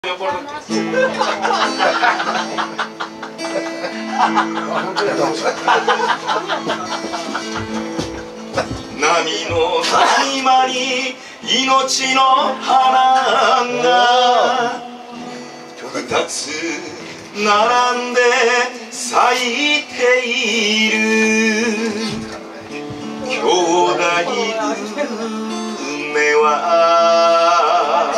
波の谷間に命の花が二つ並んで咲いている。兄弟夢は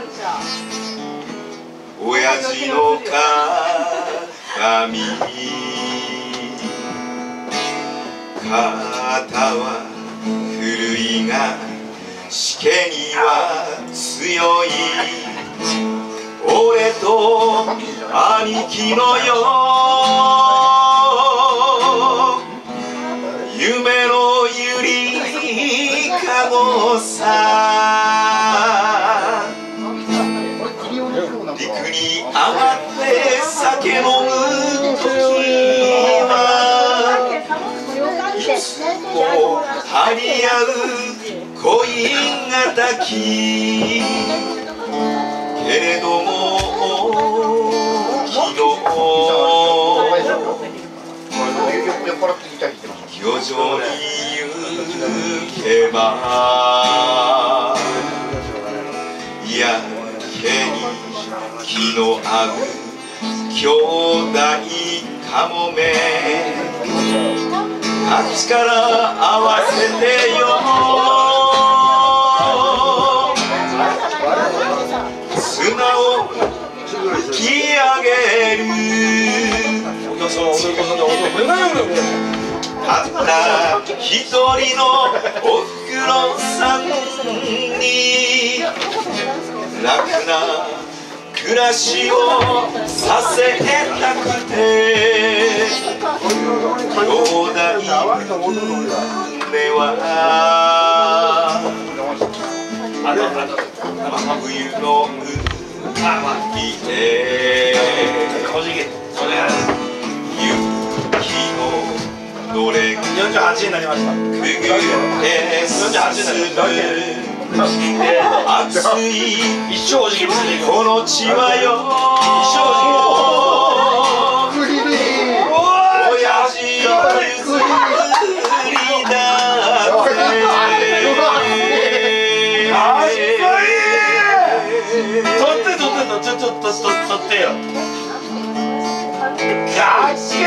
親父の鏡、肩は古いがしけには強い。俺と兄貴のよ夢のゆりかごさ。陸に上がって酒飲むときはいつも張り合う恋がたき。けれども昨日漁場に行けばやけに気の合う兄弟かもめ。あっちから合わせてよ砂を吹き上げる。たった一人のおふくろさんに楽な暮らしをさせたくて。兄弟夢は真冬の海へ雪のどれく 48になりました。 ぐって進む熱い一生おじぎこの地はよ親父の譲りだちょっと撮ってよ。かっけ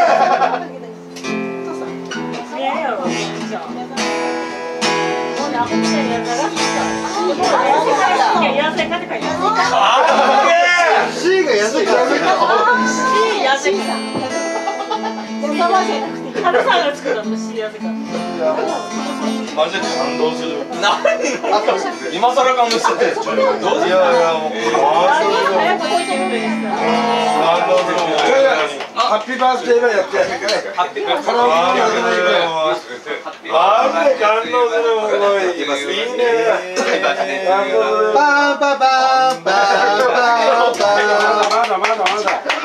マジで感動する。今更感動してて。いやもうハッピーバースデーがやって。カラオケやってないから。マジで感動するもんいいね。 パンパパンパンパンパン。 まだ。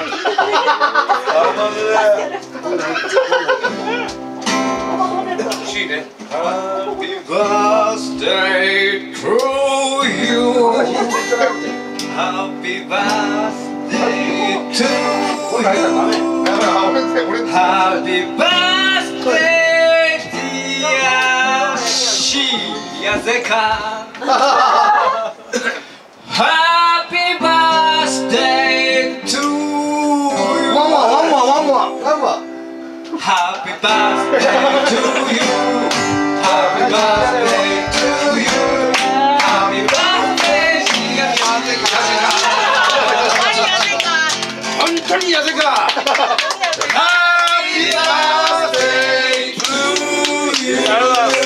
欲しいね。 Happy birthday to you. Happy birthday to you. Happy birthday dear 幸せか。Happy birthday to you. One more. Happy birthday to you. Happy birthday to you. Happy birthday 幸せか。 本当にやせか。 Happy birthday to you.